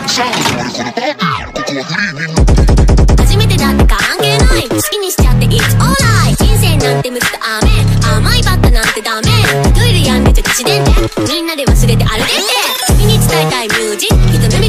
初めてだって関係ない、好きにしちゃって It's alright。 人生なんてむずく甘いバッタなんてダメ。トイレやんでちょ口伝でみんなで忘れて歩いてって、君に伝えたいミュージック、